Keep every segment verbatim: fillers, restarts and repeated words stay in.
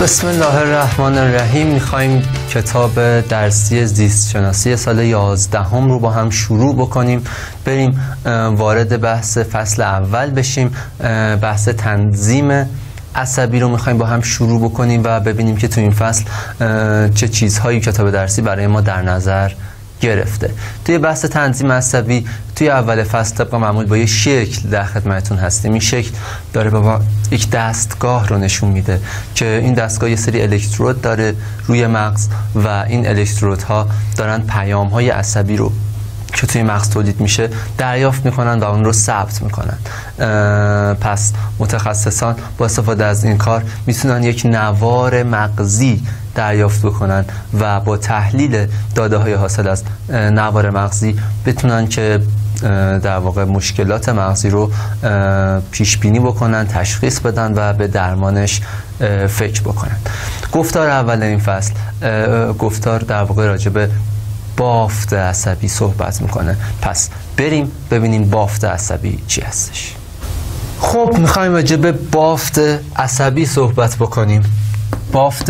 بسم الله الرحمن الرحیم. میخوایم کتاب درسی زیست شناسی سال یازدهم رو با هم شروع بکنیم. بریم وارد بحث فصل اول بشیم. بحث تنظیم عصبی رو میخوایم با هم شروع بکنیم و ببینیم که تو این فصل چه چیزهایی کتاب درسی برای ما در نظر گرفته. توی بحث تنظیم عصبی توی اول فصل طبق معمول با یه شکل در خدمتتون هستیم. این شکل داره با یک دستگاه رو نشون میده که این دستگاه یه سری الکترود داره روی مغز و این الکترودها دارن پیام‌های عصبی رو که توی مغز تولید میشه دریافت میکنن و اون رو ثبت میکنن. پس متخصصان با استفاده از این کار میتونن یک نوار مغزی دریافت بکنن و با تحلیل داده های حاصل از نوار مغزی بتونن که در واقع مشکلات مغزی رو پیش بینی بکنن، تشخیص بدن و به درمانش فکر بکنن. گفتار اول این فصل گفتار در واقع راجع به بافت عصبی صحبت میکنه. پس بریم ببینیم بافت عصبی چی هستش. خب میخوایم راجع به بافت عصبی صحبت بکنیم. بافت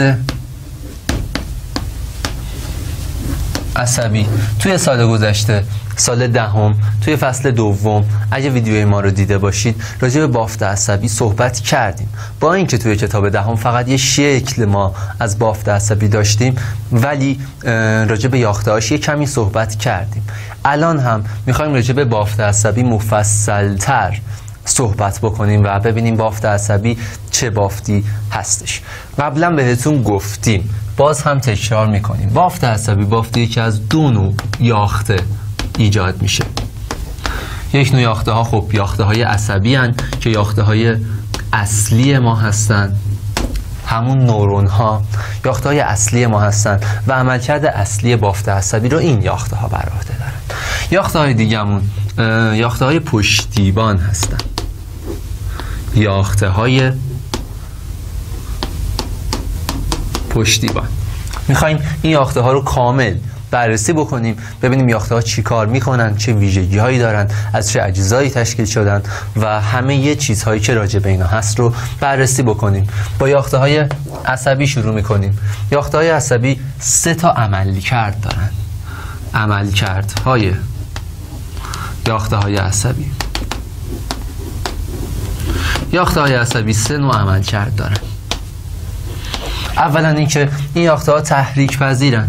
عصبی توی سال گذشته، سال دهم، توی فصل دوم اگه ویدیوی ما رو دیده باشید راجع به بافت عصبی صحبت کردیم. با اینکه توی کتاب دهم فقط یه شکل ما از بافت عصبی داشتیم ولی راجع به یافته‌هاش یه کمی صحبت کردیم. الان هم میخوایم راجع به بافت عصبی مفصل‌تر صحبت بکنیم و ببینیم بافت عصبی چه بافتی هستش. قبلا بهتون گفتیم، باز هم تکرار میکنیم، بافت عصبی بافتی که از دو نوع یاخته ایجاد میشه. یک نوع یاخته ها خب یاخته های عصبی هن که یاخته های اصلی ما هستن، همون نورون ها یاخته های اصلی ما هستن و عملکرد اصلی بافت عصبی رو این یاخته ها بر عهده دارن. یاخته های دیگه‌مون یاخته های پشتیبان هستن. یاخته های پشتیبان میخوایم این یاخته ها رو کامل بررسی بکنیم، ببینیم یاخته ها چی کار میکنن، چه ویژگی هایی دارن، از چه اجزایی تشکیل شدن و همه یه چیزهایی که راجع به اینا هست رو بررسی بکنیم. با یاخته های عصبی شروع میکنیم. یاخته های عصبی سه تا عملکرد دارن. عملکرد های یاخته های عصبی یاخته های عصبی سه نوع عملکرد دارن. اولا اینکه این یاخته ها تحریک پذیرن.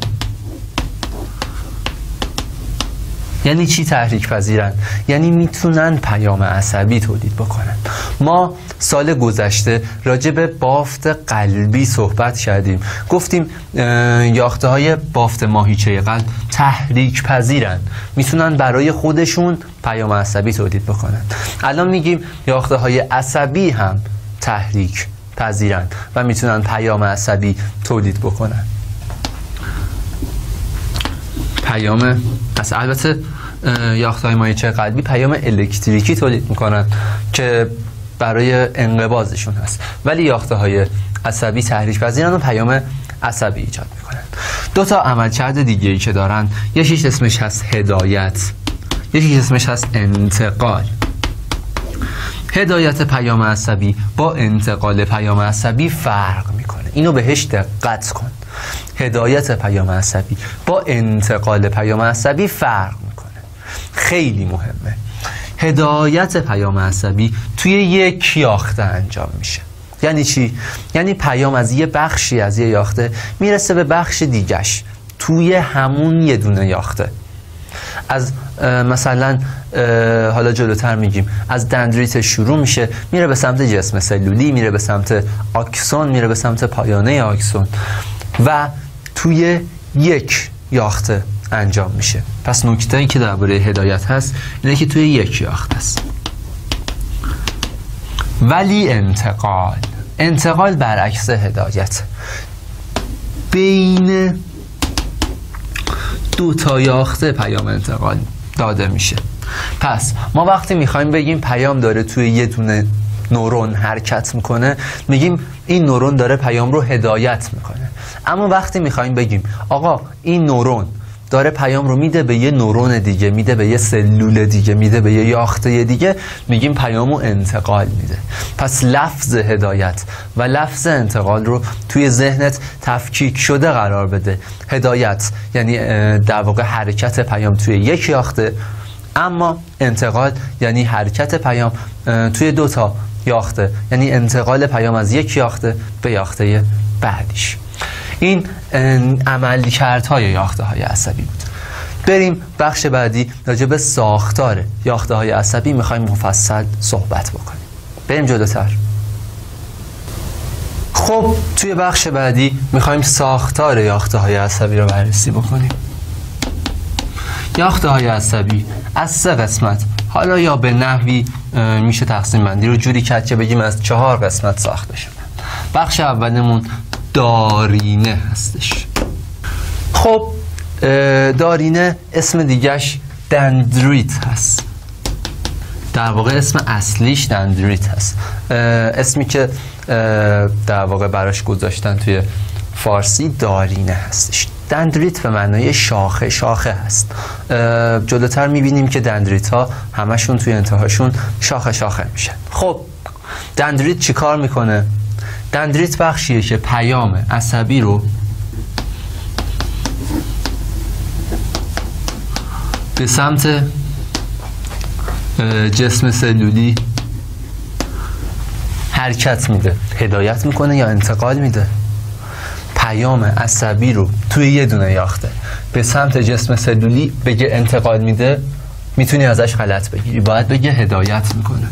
یعنی چی تحریک پذیرن؟ یعنی میتونن پیام عصبی تولید بکنن. ما سال گذشته راجع به بافت قلبی صحبت کردیم. گفتیم یاخته های بافت ماهیچه قلب تحریک پذیرن، میتونن برای خودشون پیام عصبی تولید بکنن. الان میگیم یاخته های عصبی هم تحریک پذیرن و میتونن پیام عصبی تولید بکنن. پیام عصبی، البته یافته‌های ماهیچه قلبی پیام الکتریکی تولید میکنن که برای انقباضشون هست، ولی یافته‌های عصبی تحریک پذیرن و پیام عصبی ایجاد میکنن. دو تا عملکرد دیگه ای که دارن، یکیش اسمش هست هدایت، یکیش اسمش هست انتقال. هدایت پیام عصبی با انتقال پیام عصبی فرق میکنه. اینو بهش دقت کن. هدایت پیام عصبی با انتقال پیام عصبی فرق میکنه. خیلی مهمه. هدایت پیام عصبی توی یک یاخته انجام میشه. یعنی چی؟ یعنی پیام از یه بخشی از یه یاخته میرسه به بخش دیگش توی همون یه دونه یاخته. از مثلا حالا جلوتر میگیم از دندریت شروع میشه، میره به سمت جسم سلولی، میره به سمت آکسون، میره به سمت پایانه آکسون و توی یک یاخته انجام میشه. پس نکته‌ای که درباره هدایت هست اینه که توی یک یاخته است. ولی انتقال انتقال برعکس هدایت، بین دو تا یاخته پیام انتقال داده میشه. پس ما وقتی میخوایم بگیم پیام داره توی یه دونه نورون حرکت میکنه، میگیم این نورون داره پیام رو هدایت میکنه. اما وقتی میخوایم بگیم آقا این نورون داره پیام رو میده به یه نورون دیگه، میده به یه سلول دیگه، میده به یه یاخته دیگه، میگیم پیامو انتقال میده. پس لفظ هدایت و لفظ انتقال رو توی ذهنت تفکیک شده قرار بده. هدایت یعنی در واقع حرکت پیام توی یک یاخته، اما انتقال یعنی حرکت پیام توی دو تا یاخته، یعنی انتقال پیام از یک یاخته به یاخته بعدیش. این عملکردهای یاخته های عصبی بود. بریم بخش بعدی، راجع به ساختار یاخته های عصبی میخوایم مفصل صحبت بکنیم. بریم جلوتر. خب توی بخش بعدی میخوایم ساختار یاخته های عصبی رو بررسی بکنیم. یاخته های عصبی از سه قسمت، حالا یا به نحوی میشه تقسیم بندی رو جوری کرد که بگیم از چهار قسمت ساخته شده. بخش اولمون دارینه هستش. خب دارینه اسم دیگهش دندریت هست. در واقع اسم اصلیش دندریت هست، اسمی که در واقع براش گذاشتن توی فارسی دارینه هستش. دندریت به معنای شاخه شاخه هست. جلوتر میبینیم که دندریت ها همشون توی انتهاشون شاخه شاخه میشن. خب دندریت چی کار میکنه؟ دندریت بخشیه که پیام عصبی رو به سمت جسم سلولی حرکت میده، هدایت میکنه یا انتقال میده. پیام عصبی رو توی یه دونه یاخته به سمت جسم سلولی بگه انتقال میده، میتونی ازش غلط بگیری، باید بگه هدایت میکنه.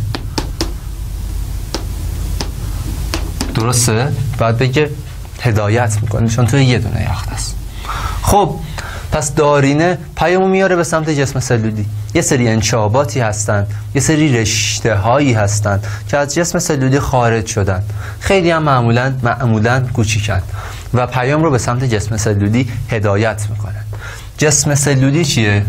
درسته؟ باید بگه هدایت میکنه چون توی یه دونه یاخته است. خب پس دارینه پیامو میاره به سمت جسم سلولی. یه سری انشاباتی هستن، یه سری رشته هایی هستن که از جسم سلولی خارج شدن، خیلی هم معمولا معمولا کوچیکن و پیام رو به سمت جسم سلولی هدایت میکنن. جسم سلولی چیه؟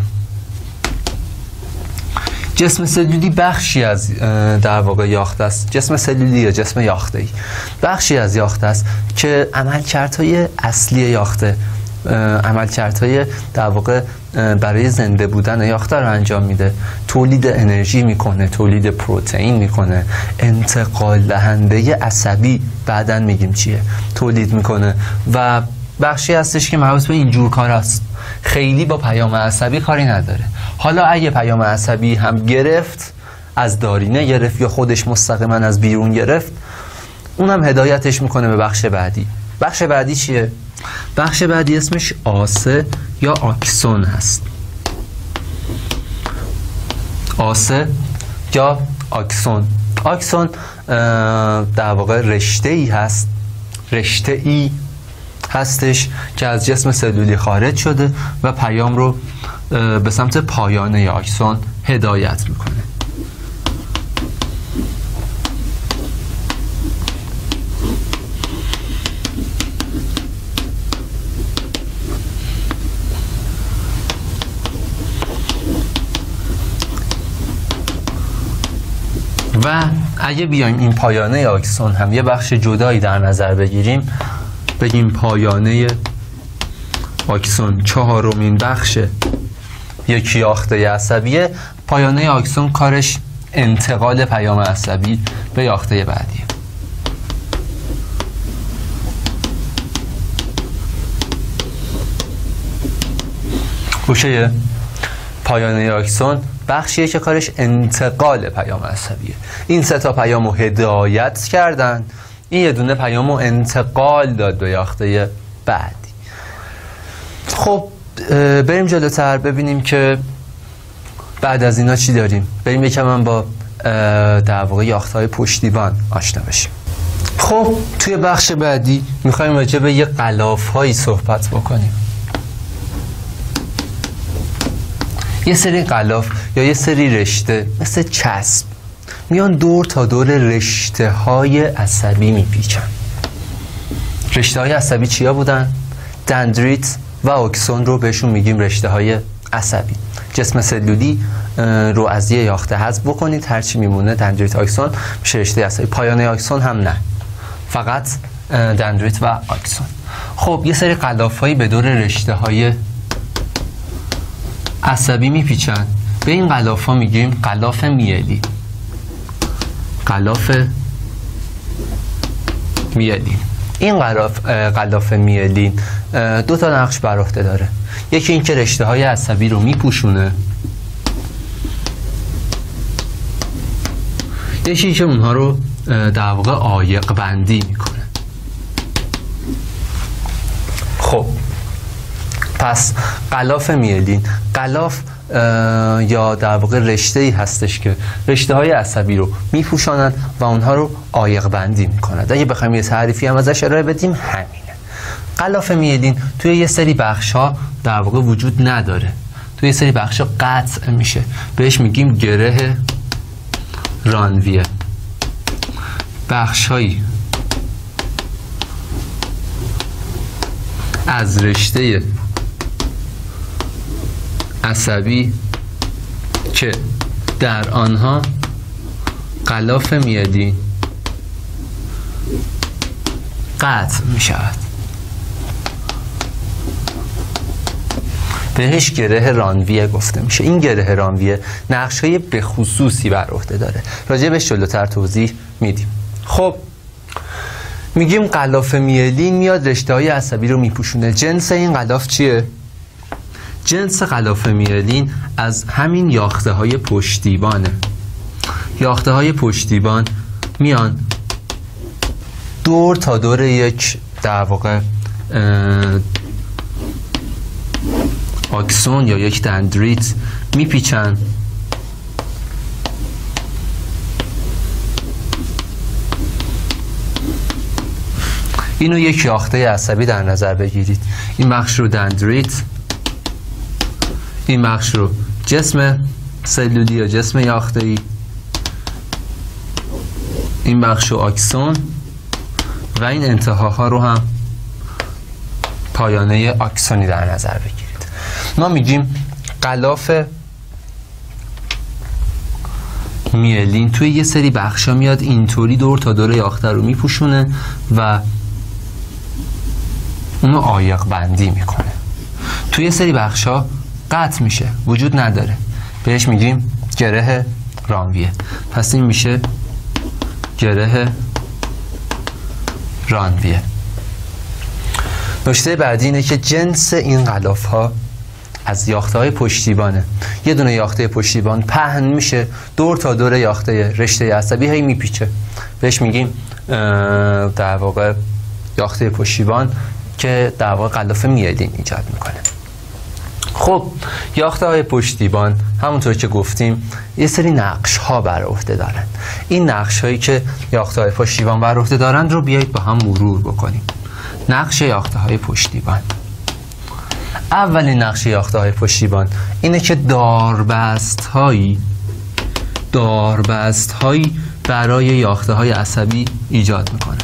جسم سلولی بخشی از در واقع یاخته است. جسم سلولی یا جسم یاخته‌ای بخشی از یاخته است که عملکردهای اصلی یاخته، عملکردهای در واقع برای زنده بودن یاخته رو انجام میده. تولید انرژی میکنه، تولید پروتئین میکنه، انتقال دهنده عصبی بعداً میگیم چیه تولید میکنه و بخشی هستش که مربوط به اینجور کار است. خیلی با پیام عصبی کاری نداره. حالا اگه پیام عصبی هم گرفت، از دارینه گرفت یا خودش مستقیما از بیرون گرفت، اونم هدایتش میکنه به بخش بعدی. بخش بعدی چیه؟ بخش بعدی اسمش آسه یا آکسون هست. آسه یا آکسون. آکسون در واقع رشته ای هست، رشته ای هستش که از جسم سلولی خارج شده و پیام رو به سمت پایانه آکسون هدایت میکنه. و اگه بیایم این پایانه آکسون هم یه بخش جدایی در نظر بگیریم، بگیم پایانه آکسون چهارمین بخش یک یاخته عصبیه. پایانه آکسون کارش انتقال پیام عصبی به یاخته بعدیه. گوشه پایانه آکسون بخشیه که کارش انتقال پیام عصبیه. این سه تا پیامو هدایت کردن، این یه دونه پیامو انتقال داد به یاخته بعدی. خب بریم جلوتر ببینیم که بعد از اینا چی داریم. بریم یکم هم با در واقع یاخته‌های پشتیبان آشنا بشیم. خب توی بخش بعدی میخوایم راجع به یه غلاف‌هایی صحبت بکنیم. یه سری غلاف یا یه سری رشته مثل چسب میان دور تا دور رشته های عصبی میپیچن. رشته های عصبی چیا بودن؟ دندریت و آکسون رو بهشون میگیم رشته های عصبی. جسم سلولی رو از یه یاخته حذف بکنید، هرچی میمونه دندریت آکسون میشه رشته عصبی. پایانه آکسون هم نه، فقط دندریت و آکسون. خب یه سری غلافایی به دور رشته های عصبی میپیچن. به این غلاف ها میگیم غلاف میلین. غلاف میلین. این غلاف غلاف میلین دو تا نقش بر عهده داره. یکی این که رشته های عصبی رو میپوشونه، یکی که اونها رو در واقع عایق بندی میکنه. خب پس غلاف میلین، غلاف یا در واقع رشته ای هستش که رشته های عصبی رو میپوشانند و اونها رو عایق بندی میکنند. اگه بخوایم یه تعریفی هم ازش ارائه بدیم همینه. غلاف میلین توی یه سری بخش ها در واقع وجود نداره، توی یه سری بخش ها قطع میشه، بهش میگیم گره رانویه. بخش هایی از رشته عصبی که در آنها غلاف میلین قطع می شود بهش گره رانویه گفته میشه. این گره رانویه نقش‌های به خصوصی بر عهده داره، راجع بهش جلوتر توضیح میدیم. خب میگیم غلاف میلین میاد رشته‌های عصبی رو میپوشونه. جنس این غلاف چیه؟ جنس غلاف میلین از همین یاخته های پشتیبانه. یاخته های پشتیبان میان دور تا دور یک در واقع آکسون یا یک دندریت میپیچن اینو یک یاخته عصبی در نظر بگیرید. این بخش رو دندریت، این بخش رو جسم سلولی یا جسم یاخته‌ای، این بخش رو آکسون و این انتهاها رو هم پایانه آکسونی در نظر بگیرید. ما میگیم غلاف میلین توی یه سری بخشا میاد اینطوری دور تا دور یاخته رو میپوشونه و اونو عایق بندی میکنه. توی یه سری بخشا قطع میشه، وجود نداره، بهش میگیم گره رانویه. پس این میشه گره رانویه. نکته بعدی اینه که جنس این غلاف ها از یاخته های پشتیبانه. یه دونه یاخته پشتیبان پهن میشه دور تا دور یاخته رشته عصبی هی میپیچه، بهش میگیم در واقع یاخته پشتیبان که در واقع غلاف میلین ایجاد میکنه. خب یاخته های پشتیبان همونطور که گفتیم یه سری نقش ها بر عهده دارن. این نقش هایی که یاخته های پشتیبان بر عهده دارن رو بیایید با هم مرور بکنیم. نقش یاخته های پشتیبان. اولین نقش یاخته های پشتیبان اینه که داربست هایی داربست هایی برای یاخته های عصبی ایجاد میکنه.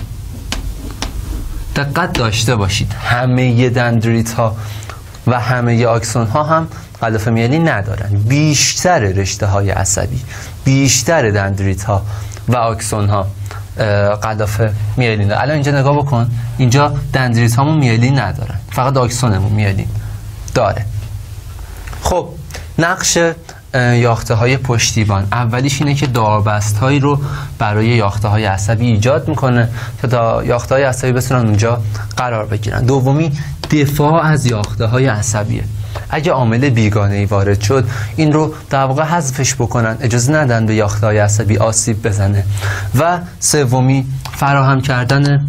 دقت داشته باشید همه دندریت ها و همه آکسون ها هم غلاف میلین ندارن. بیشتر رشته های عصبی، بیشتر دندریت ها و آکسون ها غلاف میلین دارن. الان اینجا نگاه بکن، اینجا دندریت هامون میلین ندارن، فقط آکسونمون میلین داره. خب نقش یاخته های پشتیبان اولیش اینه که داربست هایی رو برای یاخته های عصبی ایجاد میکنه تا یاخته های عصبی بتونن اونجا قرار بگیرن. دومی دفاع از یاخته های عصبیه. اگه عامل بیگانه‌ای وارد شد این رو در واقع حذفش بکنن، اجازه ندن به یاخته های عصبی آسیب بزنه. و سومی فراهم کردن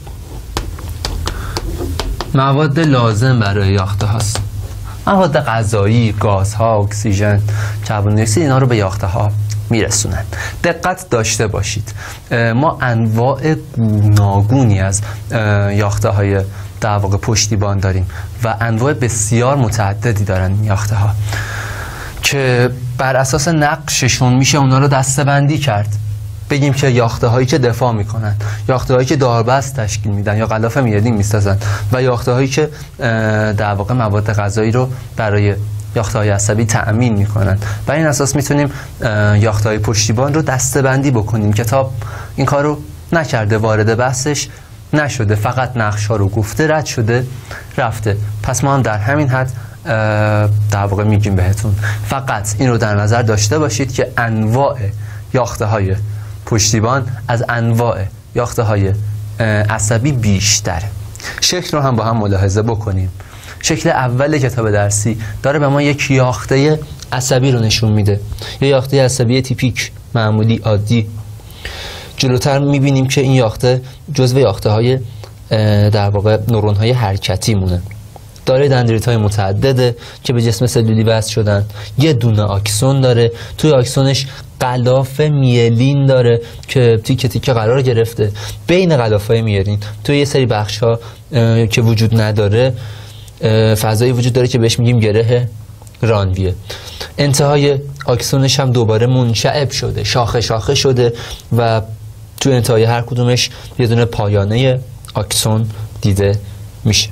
مواد لازم برای یاخته هاست. مواد غذایی، گازها، اکسیژن، کربن دی اکسید، اینا رو به یاخته ها میرسونن. دقت داشته باشید ما انواع گوناگونی از یاخته های در واقع پشتیبان داریم و انواع بسیار متعددی دارن این یاخته ها که بر اساس نقششون میشه اونا رو دسته‌بندی کرد. بگیم که یاخته هایی که دفاع میکنن، یاخته هایی که داربست تشکیل میدن یا غلاف میلین میسازن و یاخته هایی که در واقع مواد غذایی رو برای یاخته های عصبی تأمین میکنن. بر این اساس میتونیم یاخته های پشتیبان رو دسته‌بندی بکنیم. کتاب این کار رو نکرده، وارد بحثش نشده، فقط نقش ها رو گفته، رد شده رفته. پس ما هم در همین حد در واقع میگیم بهتون. فقط این رو در نظر داشته باشید که انواع یاخته های پشتیبان از انواع یاخته های عصبی بیشتره. شکل رو هم با هم ملاحظه بکنیم. شکل اول کتاب درسی داره به ما یک یاخته عصبی رو نشون میده، یه یاخته عصبی تیپیک، معمولی، عادی. جلوتر میبینیم که این یاخته جزو یاخته های در واقع نورون های حرکتی مونه. داره دندریت های متعدده که به جسم سلولی وصل شدن. یه دونه آکسون داره، توی آکسونش غلاف میلین داره که تیکه تیکه قرار گرفته. بین غلاف های میلین توی یه سری بخش ها که وجود نداره فضایی وجود داره که بهش میگیم گره رانویه. انتهای آکسونش هم دوباره منشعب شده، شاخه شاخه شده و تو انتهای هر کدومش یه دونه پایانه آکسون دیده میشه.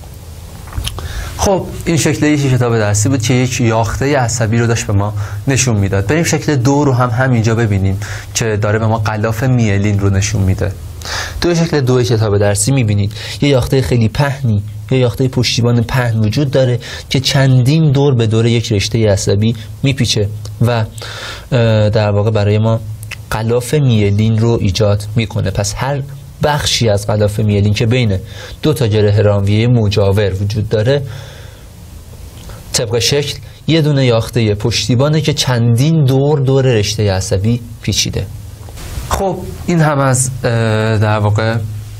خب این شکل یک کتاب درسی بود که یک یاخته عصبی رو داشت به ما نشون میداد. بریم شکل دو رو هم همینجا ببینیم که داره به ما غلاف میلین رو نشون میده. تو شکل دو کتاب درسی میبینید یه یاخته خیلی پهنی، یه یاخته پشتیبان پهن وجود داره که چندین دور به دور یک رشته عصبی میپیچه و در واقع برای ما غلاف میلین رو ایجاد میکنه. پس هر بخشی از غلاف میلین که بین دو تا گره رانویه مجاور وجود داره طبق شکل یه دونه یاخته پشتیبانه که چندین دور دور رشته عصبی پیچیده. خب این هم از در واقع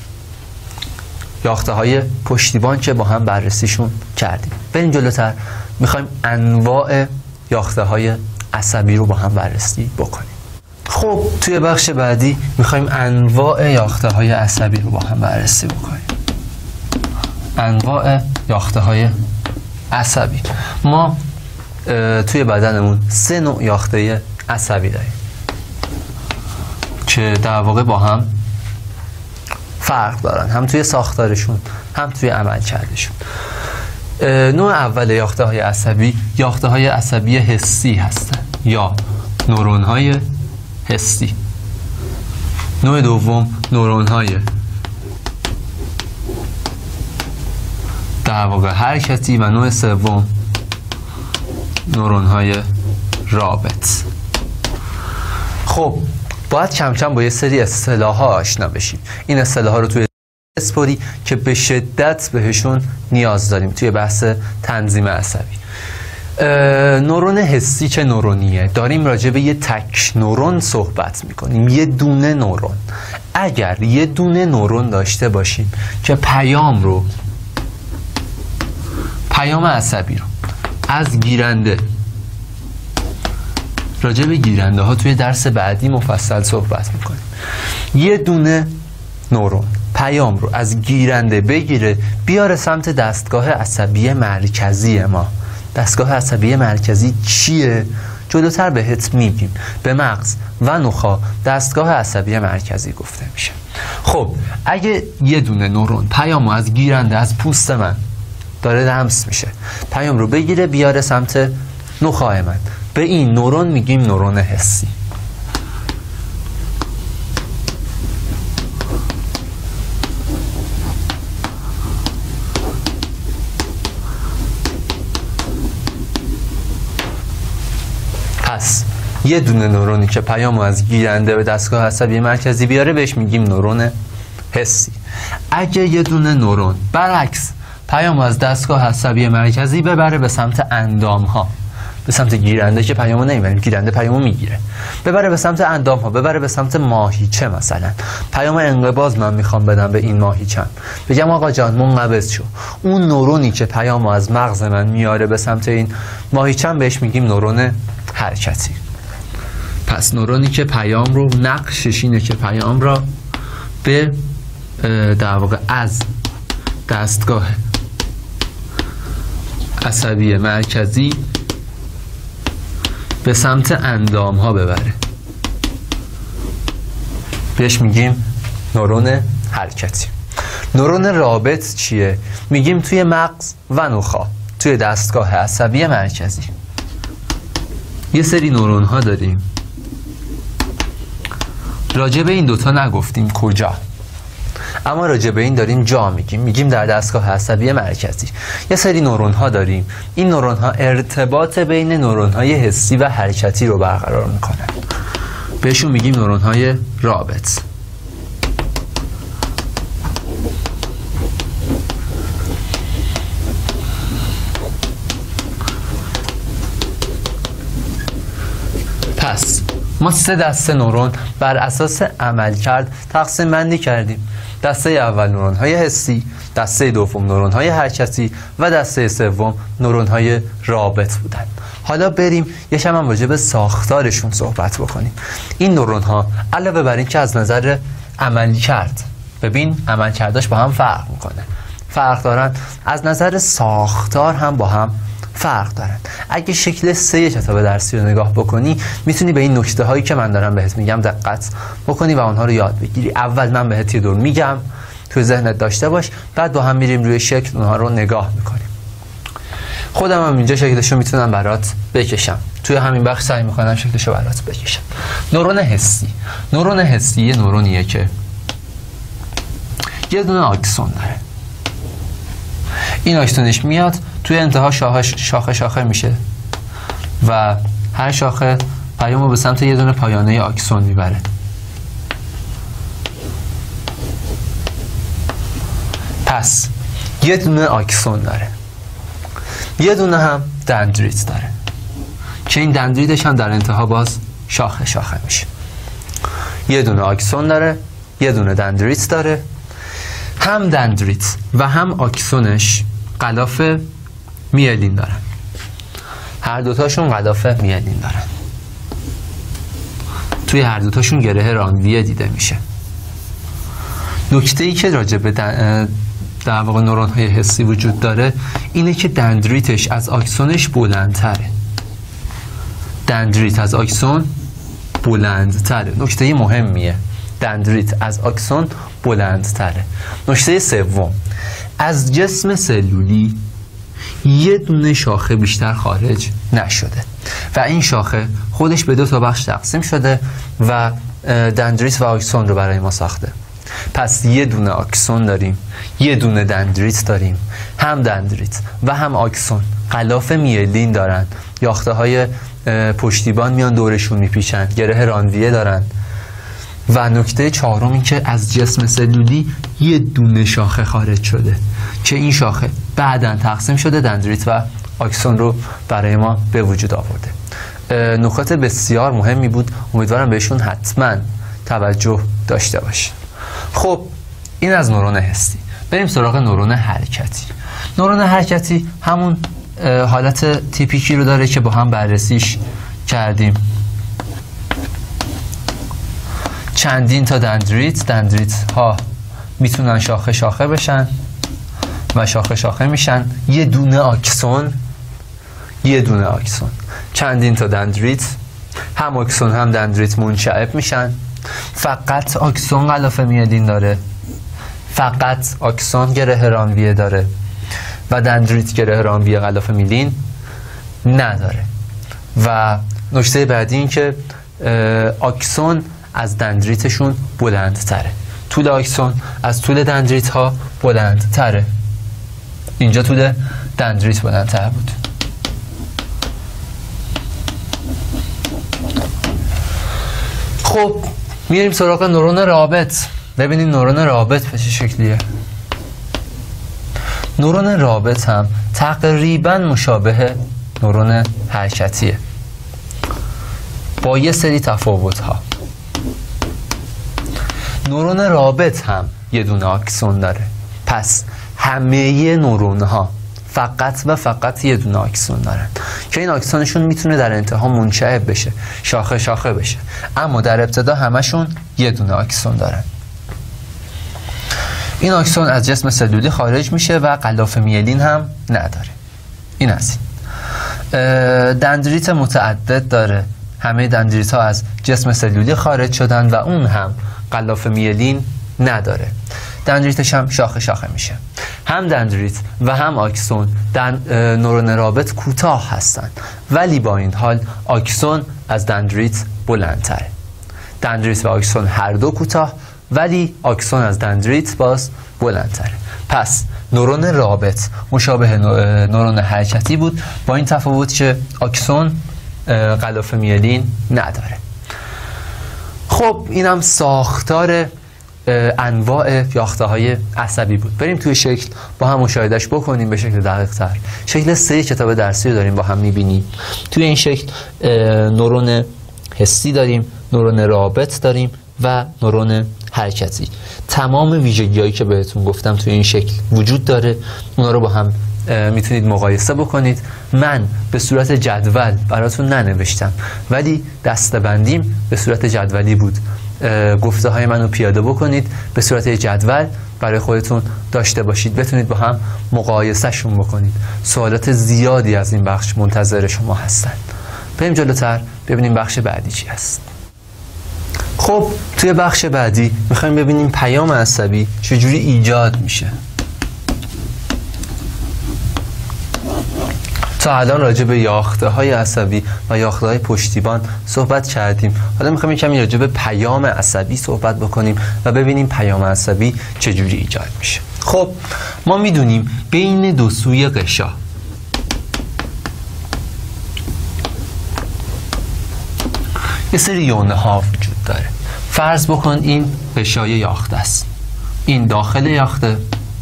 یاخته های پشتیبان که با هم بررسیشون کردیم. بریم جلوتر، میخوایم انواع یاخته های عصبی رو با هم بررسی بکنیم. خب توی بخش بعدی میخوایم انواع یاخته های عصبی رو با هم بررسی بکنیم. انواع یاخته های عصبی. ما توی بدنمون سه نوع یاخته عصبی داریم که در واقع با هم فرق دارن، هم توی ساختارشون هم توی عملکردشون. نوع اول یاخته های عصبی یاخته های عصبی حسی هستن یا نورون های حسی. نوع دوم نورون های در واقع حرکتی و نوع سوم نورون های رابط. خب باید کم کم با یه سری اصطلاح ها آشنا بشیم. این اصطلاح ها رو توی اسپوری که به شدت بهشون نیاز داریم توی بحث تنظیم عصبی. نورون حسی چه نورونیه؟ داریم راجع به یه تک نورون صحبت میکنیم، یه دونه نورون. اگر یه دونه نورون داشته باشیم که پیام رو پیام عصبی رو از گیرنده، راجع به گیرنده ها توی درس بعدی مفصل صحبت میکنیم، یه دونه نورون پیام رو از گیرنده بگیره بیاره سمت دستگاه عصبی مرکزی ما. دستگاه عصبی مرکزی چیه؟ جلوتر بهت میگیم. به مغز و نخاع دستگاه عصبی مرکزی گفته میشه. خب اگه یه دونه نورون پیام رو از گیرنده، از پوست من داره لمس میشه، پیام رو بگیره بیاره سمت نخاع من، به این نورون میگیم نورون حسی. پس یه دونه نورونی که پیامو از گیرنده به دستگاه عصبی مرکزی بیاره بهش میگیم نورون حسی. اگه یه دونه نورون برعکس پیامو از دستگاه عصبی مرکزی ببره به سمت اندام ها، به سمت گیرنده که پیامو نمیبریم، گیرنده پیامو میگیره، ببره به سمت اندام ها، ببره به سمت ماهیچه، مثلا پیام انقباض من میخوام بدم به این ماهیچم، بگم آقا جان منقبض شو، اون نورونی که پیامو از مغز من میاره به سمت این ماهیچم بهش میگیم نورون حرکتی. پس نورونی که پیام رو، نقشش اینه که پیام را به در واقع از دستگاه عصبی مرکزی به سمت اندام ها ببره، بهش میگیم نورون حرکتی. نورون رابط چیه؟ میگیم توی مغز و نخاع، توی دستگاه عصبی مرکزی یه سری نورون ها داریم. راجع به این دوتا نگفتیم کجا. اما راجع به این داریم جا میگیم میگیم در دستگاه عصبی مرکزی یه سری نورون ها داریم. این نورون ها ارتباط بین نورون های حسی و حرکتی رو برقرار میکنن، بهشون میگیم نورون های رابط. پس ما سه دسته نورون بر اساس عملکرد تقسیم بندی کردیم. دسته اول نورون های حسی، دسته دوم نورون های حرکتی و دسته سوم نورون های رابط بودن. حالا بریم یه کم هم راجع به ساختارشون صحبت بکنیم. این نورون ها علاوه بر این که از نظر عملکرد، ببین عملکرداش با هم فرق میکنه، فرق دارن، از نظر ساختار هم با هم فرق دارن. اگه شکل سه کتاب درسی رو نگاه بکنی میتونی به این نکته هایی که من دارم بهت میگم دقت بکنی و اونها رو یاد بگیری. اول من بهت یه دور میگم، تو ذهنت داشته باش، بعد با هم میریم روی شکل اونها رو نگاه میکنیم. خودم هم اینجا شکلشو میتونم برات بکشم، توی همین بخش سعی میکنم شکلشو برات بکشم. نورون حسی، نورون حسی یه نورونیه که یه دونه آکسون داره. این آکسونش میاد توی انتها شاخه شاخه شاخه میشه و هر شاخه پیامو به سمت یه دونه پایانه آکسون میبره. پس یه دونه آکسون داره، یه دونه هم دندریت داره که این دندریتش هم در انتها باز شاخه شاخه میشه. یه دونه آکسون داره، یه دونه دندریت داره. هم دندریت و هم آکسونش غلاف میلین دارن، هر دوتاشون غلاف میلین دارن. توی هر دوتاشون گره رانویه دیده میشه. نکته ای که راجع به در واقع نورون های حسی وجود داره اینه که دندریتش از آکسونش بلندتره. دندریت از آکسون بلندتره، نکته مهمیه. دندریت از آکسون بلندتره. نکته سوم، از جسم سلولی یه دونه شاخه بیشتر خارج نشده و این شاخه خودش به دو تا بخش تقسیم شده و دندریت و آکسون رو برای ما ساخته. پس یه دونه آکسون داریم، یه دونه دندریت داریم. هم دندریت و هم آکسون غلاف میلین دارن، یاخته های پشتیبان میان دورشون میپیچن، گره رانویه دارن. و نکته چهارم این که از جسم سلولی یه دونه شاخه خارج شده که این شاخه بعداً تقسیم شده، دندریت و آکسون رو برای ما به وجود آورده. نکات بسیار مهمی بود، امیدوارم بهشون حتما توجه داشته باشید. خب این از نورون حسی. بریم سراغ نورون حرکتی. نورون حرکتی همون حالت تیپیکی رو داره که با هم بررسیش کردیم. چندین تا دندریت، دندریت ها میتونن شاخه شاخه بشن و شاخه شاخه میشن. یه دونه آکسون، یه دونه آکسون، چندین تا دندریت، هم آکسون هم دندریت منشعب میشن. فقط آکسون غلاف میلین داره، فقط آکسون گره رانویه داره و دندریت گره رانویه غلاف میلین نداره. و نکته بعدی این که آکسون از دندریتشون بلند تره. طول آکسون از طول دندریت ها بلند تره. اینجا طول دندریت بلند تر بود. خب میریم سراغ نورون رابط. ببینیم نورون رابط به چه شکلیه. نورون رابط هم تقریبا مشابه نورون حرکتیه با یه سری تفاوت ها. نورون رابط هم یه دونه آکسون داره. پس همه نورون ها فقط و فقط یه دونه آکسون دارن که این آکسونشون میتونه در انتها منشعب بشه، شاخه شاخه بشه، اما در ابتدا همشون یه دونه آکسون دارن. این آکسون از جسم سلولی خارج میشه و غلاف میلین هم نداره. این از این. دندریت متعدد داره. همه دندریت ها از جسم سلولی خارج شدن و اون هم غلاف میلین نداره. دندریتش هم شاخه شاخه میشه. هم دندریت و هم آکسون نورون رابط کوتاه هستن، ولی با این حال آکسون از دندریت بلندتره. دندریت و آکسون هر دو کوتاه ولی آکسون از دندریت باز بلندتره. پس نورون رابط مشابه نورون حرکتی بود، با این تفاوت که آکسون غلاف میلین نداره. خب اینم ساختار انواع یاخته های عصبی بود. بریم توی شکل با هم مشاهدهش بکنیم به شکل دقیق تر. شکل سه کتاب درسی رو داریم با هم میبینیم. توی این شکل نورون حسی داریم، نورون رابط داریم و نورون حرکتی. تمام ویژگی‌هایی که بهتون گفتم توی این شکل وجود داره، اونا رو با هم میتونید مقایسه بکنید. من به صورت جدول براتون ننوشتم، ولی دسته‌بندیم به صورت جدولی بود. گفته های منو پیاده بکنید، به صورت جدول برای خودتون داشته باشید، بتونید با هم مقایسه شون بکنید. سوالات زیادی از این بخش منتظر شما هستن. بریم جلوتر ببینیم بخش بعدی چی هست. خب توی بخش بعدی میخوایم ببینیم پیام عصبی چجوری ایجاد میشه. تا الان راجع به یاخته های عصبی و یاخته های پشتیبان صحبت کردیم. حالا میخوایم کمی راجع به پیام عصبی صحبت بکنیم و ببینیم پیام عصبی چجوری ایجاد میشه. خب ما میدونیم بین دو سوی غشا یه سری یونه ها وجود داره. فرض بکن این غشای یاخته است، این داخل یاخته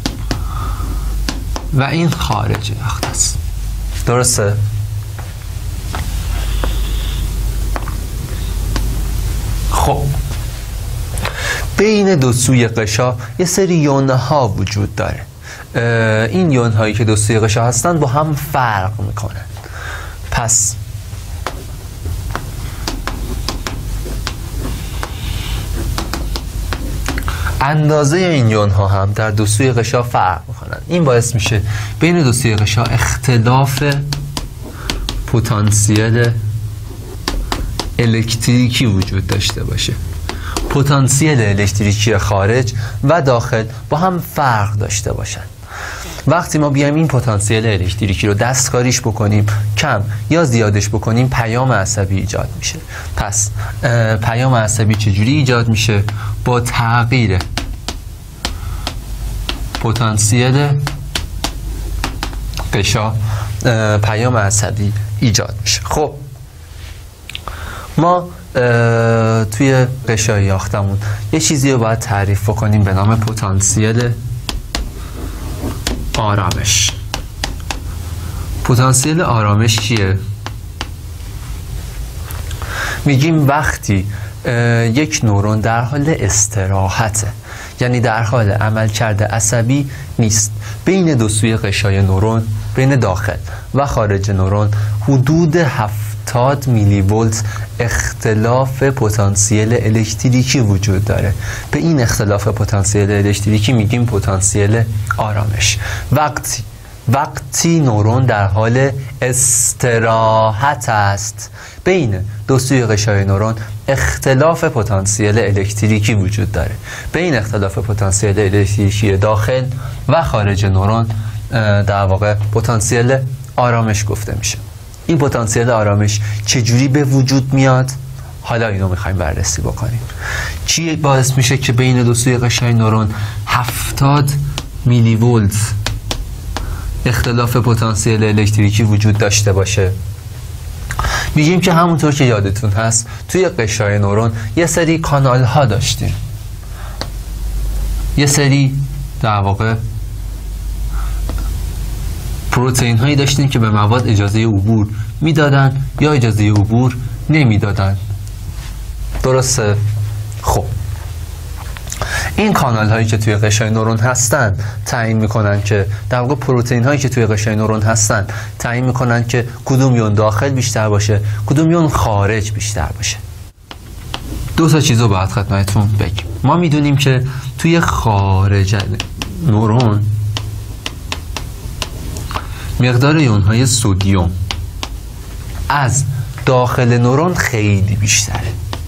و این خارج یاخته است. درسته؟ خب بین دو سوی غشا یه سری یونه ها وجود داره. این یون هایی که دو سوی غشا هستن با هم فرق میکنن. پس اندازه این یون ها هم در دو سوی غشا فرق میکنن. این باعث میشه بین دو سوی غشا اختلاف پتانسیل الکتریکی وجود داشته باشه. پتانسیل الکتریکی خارج و داخل با هم فرق داشته باشن. وقتی ما بیایم این پتانسیل الکتریکی رو دستکاریش بکنیم، کم یا زیادش بکنیم، پیام عصبی ایجاد میشه. پس پیام عصبی چجوری ایجاد میشه؟ با تغییر پتانسیل غشا پیام عصبی ایجاد میشه. خب ما توی غشای یاختمون یه چیزی رو باید تعریف کنیم به نام پتانسیل آرامش. پتانسیل آرامش چیه؟ میگیم وقتی یک نورون در حال استراحته، یعنی در حال عملکرد عصبی نیست، بین دو سوی غشای نورون، بین داخل و خارج نورون حدود هفتاد میلی ولت اختلاف پتانسیل الکتریکی وجود داره. به این اختلاف پتانسیل الکتریکی میگیم پتانسیل آرامش. وقتی وقتی نورون در حال استراحت است، بین دو سوی غشای نورون اختلاف پتانسیل الکتریکی وجود داره. بین اختلاف پتانسیل الکتریکی داخل و خارج نورون در واقع پتانسیل آرامش گفته میشه. این پتانسیل آرامش چجوری به وجود میاد؟ حالا اینو میخوایم بررسی بکنیم. چی باعث میشه که بین دو سوی غشای نورون هفتاد میلی ولت اختلاف پتانسیل الکتریکی وجود داشته باشه؟ میگیم که همونطور که یادتون هست توی غشای نورون یه سری کانال ها داشتیم، یه سری در واقع پروتئین هایی داشتیم که به مواد اجازه عبور میدادن یا اجازه عبور نمیدادن. درسته؟ خب این کانال هایی که توی غشای نورون هستن تعیین میکنن که در واقع پروتئین هایی که توی غشای نورون هستن تعیین میکنن که کدوم یون داخل بیشتر باشه، کدوم یون خارج بیشتر باشه. دو تا چیزو باید خدمتتون بگیم. ما میدونیم که توی خارج نورون مقدار یون های سدیم از داخل نورون خیلی بیشتره.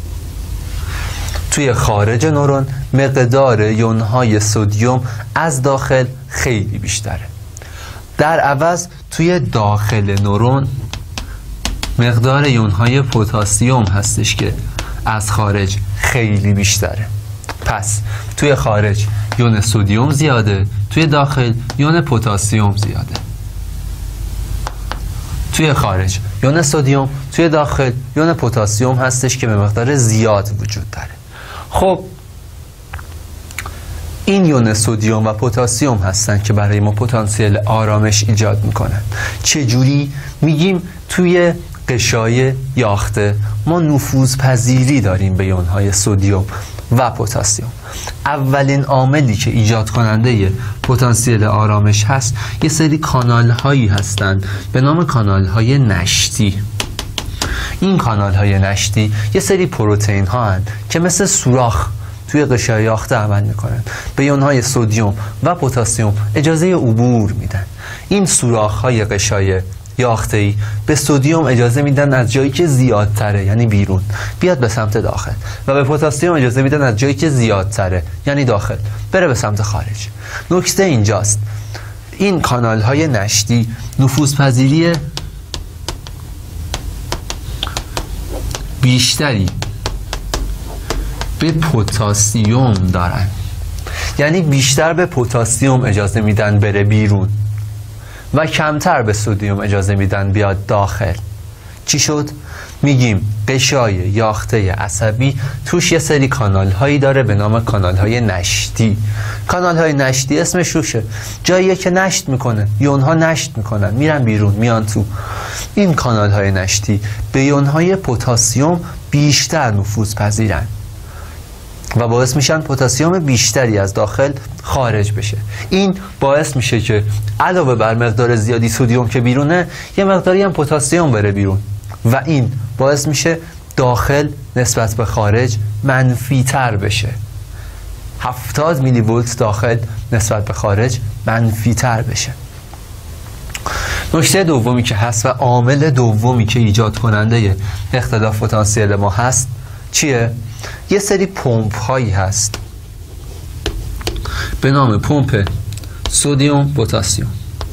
توی خارج نورون مقدار یون‌های سدیم از داخل خیلی بیشتره. در عوض توی داخل نورون مقدار یون‌های پتاسیم هستش که از خارج خیلی بیشتره. پس توی خارج یون سدیم زیاده، توی داخل یون پتاسیم زیاده. توی خارج یون سدیم، توی داخل یون پتاسیم هستش که به مقدار زیاد وجود داره. خب این یون سدیم و پتاسیم هستن که برای ما پتانسیل آرامش ایجاد میکنن. چجوری؟ میگیم توی قشای یاخته ما نفوذ پذیری داریم به یونهای سدیم و پتاسیم. اولین عاملی که ایجاد کننده پتانسیل آرامش هست یه سری کانال هایی هستند به نام کانال های نشتی. این کانال های نشتی یه سری پروتئین ها هستند که مثل سوراخ توی قشای یاخته عمل میکنن، به یونهای سدیم و پتاسیم اجازه عبور میدن. این سوراخ های قشای یاخته‌ای به سدیم اجازه میدن از جایی که زیادتره یعنی بیرون بیاد به سمت داخل و به پتاسیم اجازه میدن از جایی که زیادتره یعنی داخل بره به سمت خارج. نکته اینجاست این کانال های نشتی نفوذپذیری بیشتری به پتاسیم دارن، یعنی بیشتر به پتاسیم اجازه میدن بره بیرون و کمتر به سدیم اجازه میدن بیاد داخل. چی شد؟ میگیم قشای یاخته عصبی توش یه سری کانال هایی داره به نام کانال های نشتی. کانال های نشتی اسمش روشه، جاییه که نشت میکنه، یونها نشت میکنن میرن بیرون میان تو. این کانال های نشتی به یونهای پتاسیم بیشتر نفوذ پذیرن و باعث میشن پتاسیم بیشتری از داخل خارج بشه. این باعث میشه که علاوه بر مقدار زیادی سدیم که بیرونه یه مقداری هم پتاسیم بره بیرون و این باعث میشه داخل نسبت به خارج منفی تر بشه. هفتاد میلی ولت داخل نسبت به خارج منفی تر بشه. نکته دومی که هست و عامل دومی که ایجاد کننده اختلاف پتانسیل ما هست چیه؟ یه سری پمپ هایی هست به نام پمپ سدیم پتاسیم.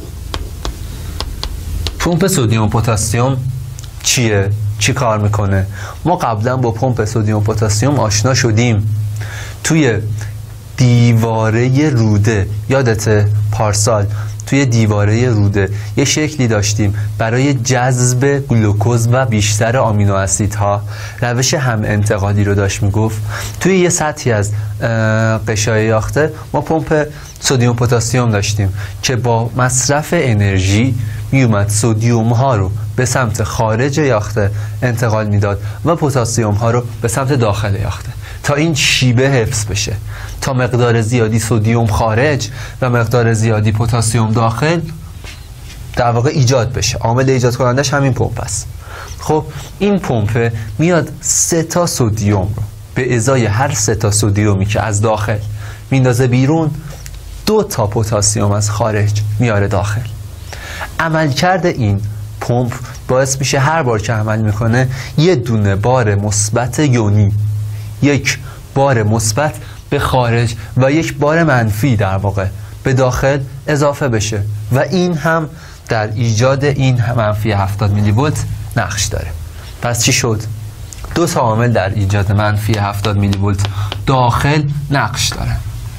پمپ سدیم پتاسیم چیه؟ چی کار میکنه؟ ما قبلا با پمپ سدیم پتاسیم آشنا شدیم. توی دیواره روده، یادته پارسال توی دیواره روده یه شکلی داشتیم برای جذب گلوکوز و بیشتر آمینو اسیدها، روش هم انتقالی رو داشت میگفت. توی یه سطحی از قشای یاخته ما پمپ سدیم پتاسیم داشتیم که با مصرف انرژی میومد سدیم ها رو به سمت خارج یاخته انتقال میداد و پتاسیم ها رو به سمت داخل یاخته تا این شیبه حفظ بشه، تا مقدار زیادی سدیم خارج و مقدار زیادی پتاسیم داخل در واقع ایجاد بشه. عامل ایجاد کنندش همین پمپ است. خب این پمپ میاد سه تا سدیم رو به ازای هر سه تا سدیمی که از داخل میندازه بیرون دو تا پتاسیم از خارج میاره داخل. عملکرد این پمپ باعث میشه هر بار که عمل میکنه یه دونه بار مثبت یونی، یک بار مثبت به خارج و یک بار منفی در واقع به داخل اضافه بشه و این هم در ایجاد این منفی هفتاد میلی ولت نقش داره. پس چی شد؟ دو تا عامل در ایجاد منفی هفتاد میلی ولت داخل نقش داره.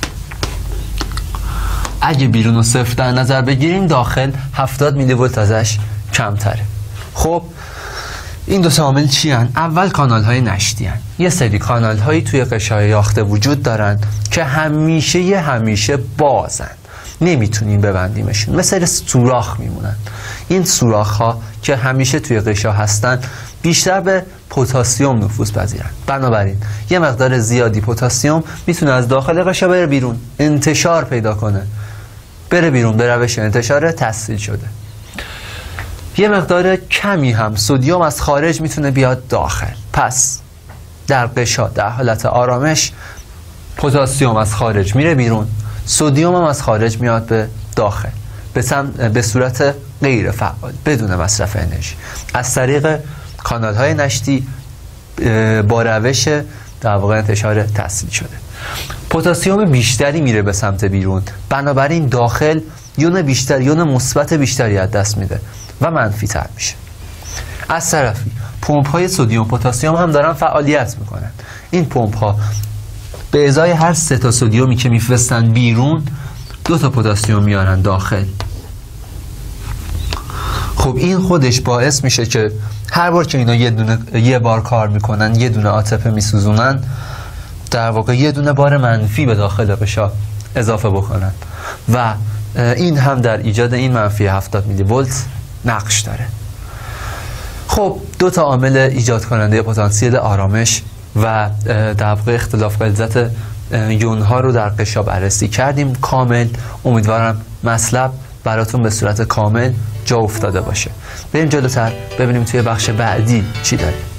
اگه بیرون رو صفر در نظر بگیریم داخل هفتاد میلی ولت ازش کمتره. خب این دو تا عامل چی هن؟ اول کانال های نشتی هن. یه سری کانال هایی توی قشای یاخته وجود دارن که همیشه یه همیشه بازن، نمیتونیم ببندیمشون، مثل سوراخ میمونن. این سوراخ ها که همیشه توی قشا هستن بیشتر به پتاسیم نفوذ پذیرن، بنابراین یه مقدار زیادی پتاسیم میتونه از داخل قشا بره بیرون، انتشار پیدا کنه، بره بیرون به روش انتشار تسهیل شده. یه مقدار کمی هم سدیم از خارج میتونه بیاد داخل. پس در قشا در حالت آرامش پتاسیم از خارج میره بیرون، سدیم هم از خارج میاد به داخل به, به صورت غیر فعال بدون مصرف انرژی از طریق کانال های نشتی با روش در واقع انتشار تسهیل شده. پتاسیم بیشتری میره به سمت بیرون، بنابراین داخل یون بیشتر یون مثبت بیشتری از دست میده و منفی تر میشه. از طرفی پمپ های سدیم پتاسیم هم دارن فعالیت میکنن. این پمپ ها به ازای هر سه تا سدیومی که میفرستن بیرون دو تا پتاسیم میارن داخل. خب این خودش باعث میشه که هر بار که اینا یه دونه یه بار کار میکنن، یه دونه عاطفه میسوزونن، در واقع یه دونه بار منفی به داخل غشا اضافه بکنن و این هم در ایجاد این منفی هفتاد میلی ولت نقش داره. خب دو تا عامل ایجاد کننده پتانسیل آرامش و در واقع اختلاف غلظت یون ها رو در غشا بررسی کردیم کامل. امیدوارم مطلب براتون به صورت کامل جا افتاده باشه. بریم جلوتر ببینیم توی بخش بعدی چی داریم.